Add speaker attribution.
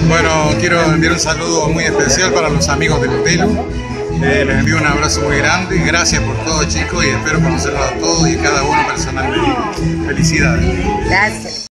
Speaker 1: Bueno, quiero enviar un saludo muy especial para los amigos del Pelu. Les envío un abrazo muy grande. Gracias por todo, chicos, y espero conocerlos a todos y cada uno personalmente. Felicidades.
Speaker 2: Gracias.